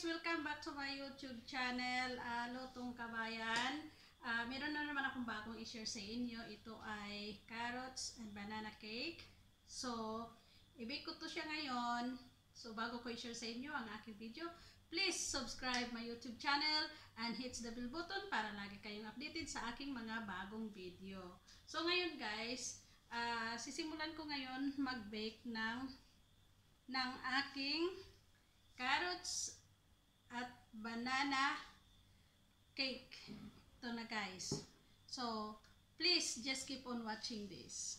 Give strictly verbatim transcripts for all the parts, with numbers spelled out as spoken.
guys! Welcome back to my YouTube channel, uh, Lutong Kabayan. Uh, meron na naman akong bagong i-share sa inyo. Ito ay carrots and banana cake. So, i-bake ko to siya ngayon. So, bago ko i-share sa inyo ang aking video, please subscribe my YouTube channel and hit the bell button para lagi kayong updated sa aking mga bagong video. So, ngayon guys, uh, sisimulan ko ngayon mag-bake ng, ng aking carrots at banana cake. Ito na guys. So, please just keep on watching this.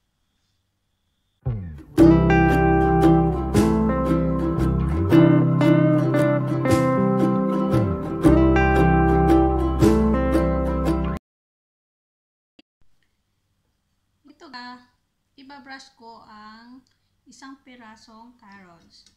Ito na, ibabrush ko ang isang pirasong carrots.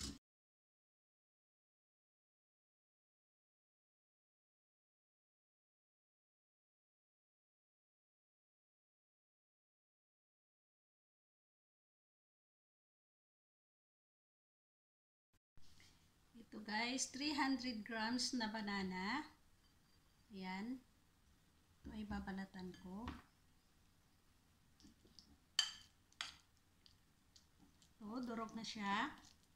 Ito guys, three hundred grams na banana. Ayan. Ito ay babalatan ko. Ito, durog na siya.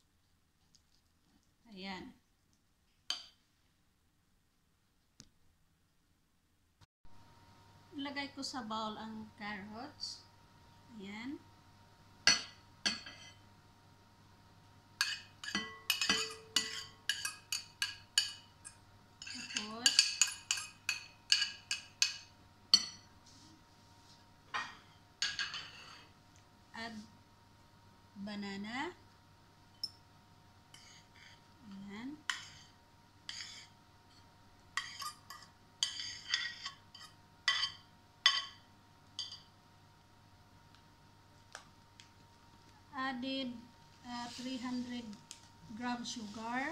Ayan. Ilagay ko sa bowl ang carrots. Ayan. Tapos, add banana. Ayan. Added uh, three hundred gram sugar.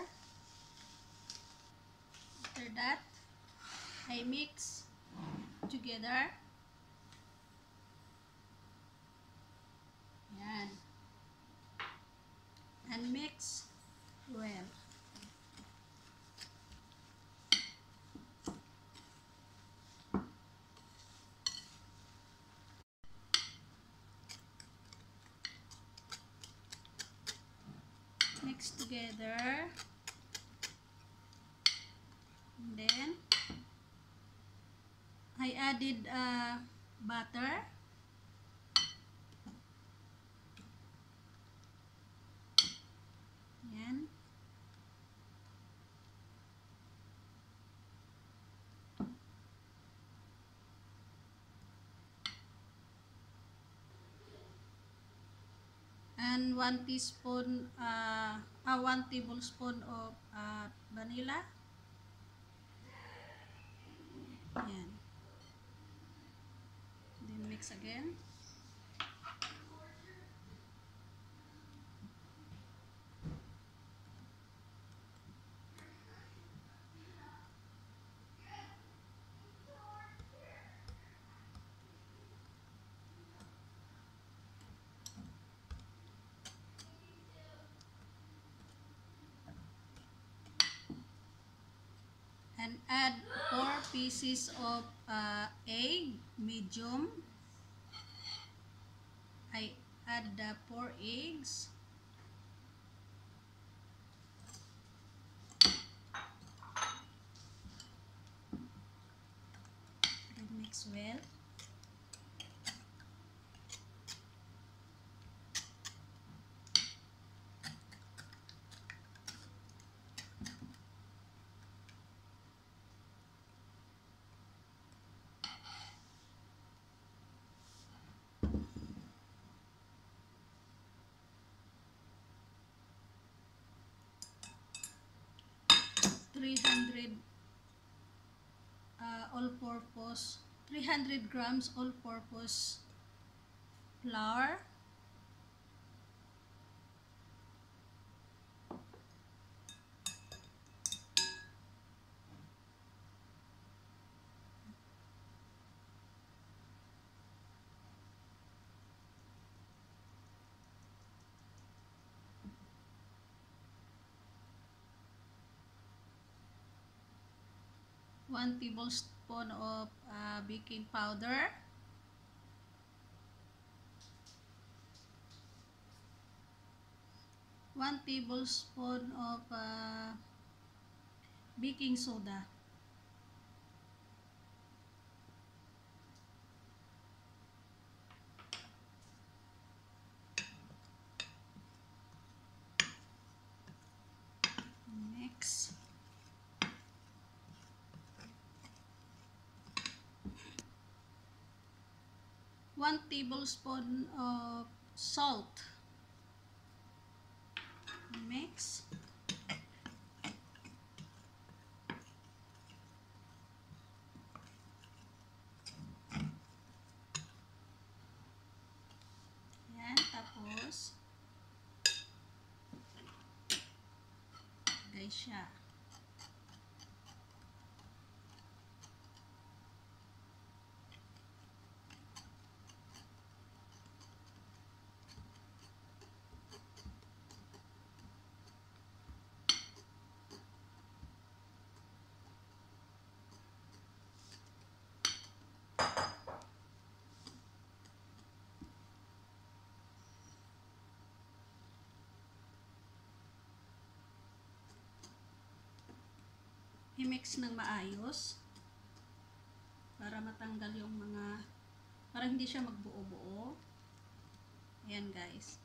After that, I mix together. Ayan. And mix well. Mix together. And then I added uh, butter. Ayan. And one teaspoon, uh, uh, one tablespoon of uh, vanilla. Ayan. Then mix again. And add four pieces of uh, egg, medium. I add the four eggs. And mix well. three hundred uh, all-purpose, three hundred grams all-purpose flour. one tablespoon of uh, baking powder, one tablespoon of uh, baking soda, mix. one tablespoon of salt, mix. Yan, tapos lagay siya. I-mix ng maayos para matanggal yung mga, para hindi siya magbuo-buo. Ayan guys.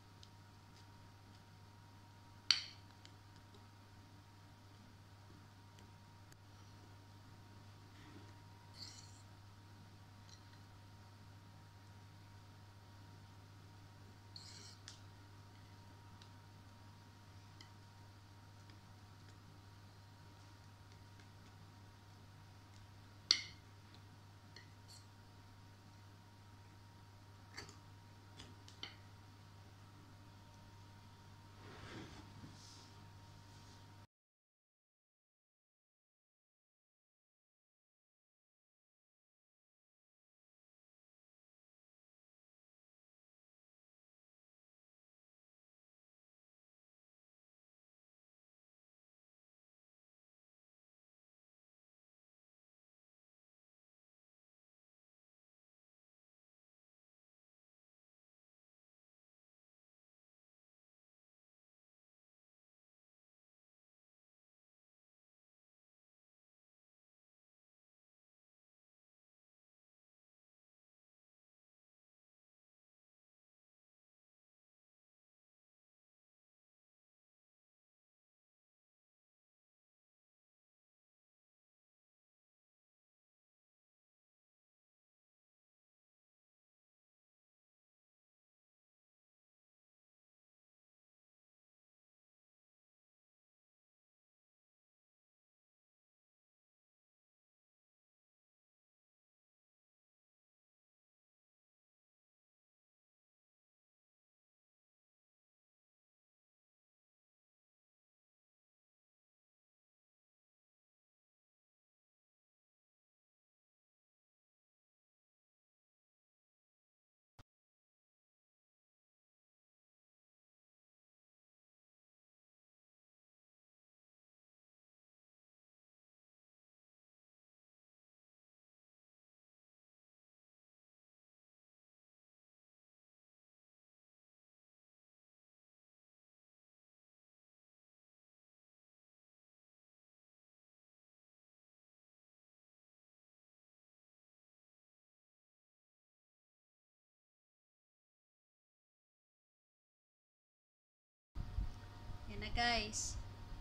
Yan na guys.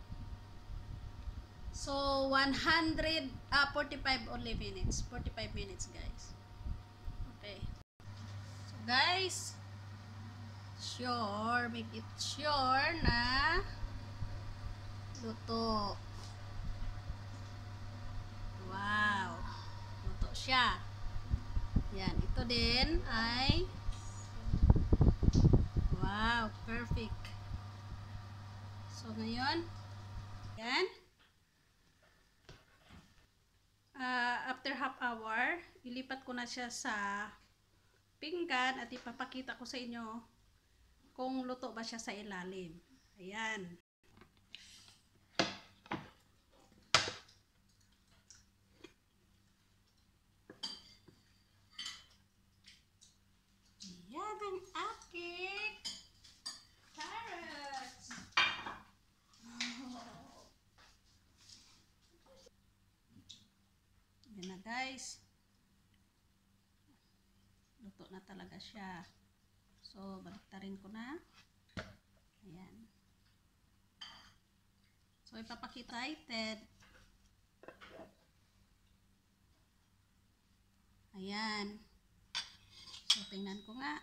So, one hundred, ah, forty-five only minutes. forty-five minutes guys. Okay. So guys, sure, make it sure na luto. Wow. Luto siya. Yan, ito din ay wow, perfect. So ngayon, yan. Uh, after half hour, ilipat ko na siya sa pinggan at ipapakita ko sa inyo kung luto ba siya sa ilalim. Ayan. na talaga siya. So, baliktarin ko na. Ayan. So, ipapakita excited. Ayan. So, tingnan ko nga.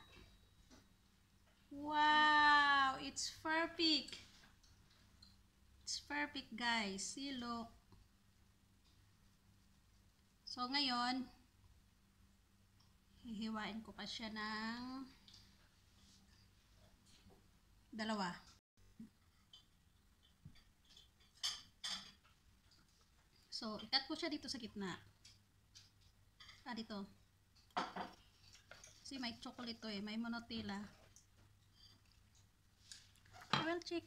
Wow! It's perfect. It's perfect, guys. See, look. So, ngayon, hihiwain ko pa siya ng dalawa. So, ikat ko siya dito sa gitna. Ah, dito. Kasi may chocolate to eh. May monotella. Well, check.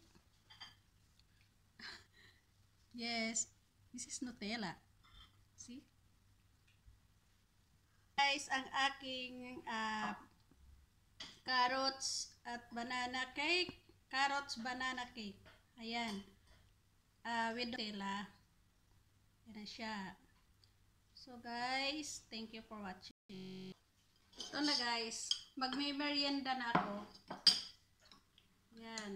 Yes. This is Nutella. See? Guys, ang aking uh, carrots at banana cake. Carrots banana cake. Ayan. Uh, with Nutella. Yan na siya. So guys, thank you for watching. Ito na guys. Magme-merienda na ako. Yan.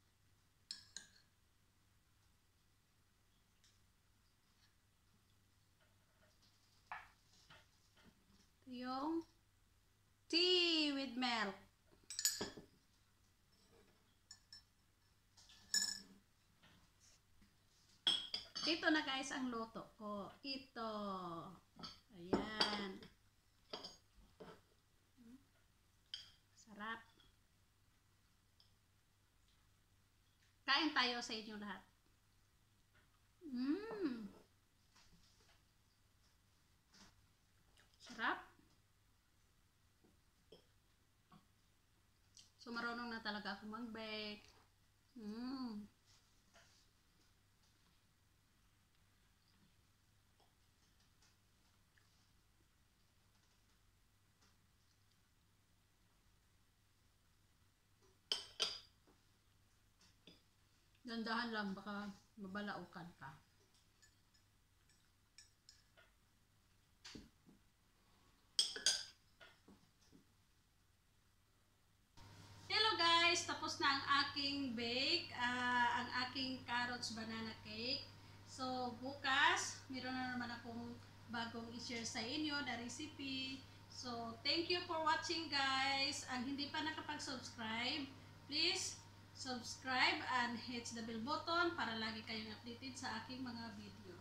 Ito yung tea with milk. Ito na guys ang luto ko. Ito. Ayan. Sarap. Kain tayo sa inyo lahat. Mmm. Sarap. So marunong na talaga ako mag-bake. Mmm. Dandahan lang, baka mabalaukan ka. Hello guys! Tapos na ang aking bake, uh, ang aking carrots banana cake. So bukas, meron na naman akong bagong i-share sa inyo na recipe. So thank you for watching guys. Ang hindi pa nakapag-subscribe, please subscribe and hit the bell button para lagi kayong updated sa aking mga video.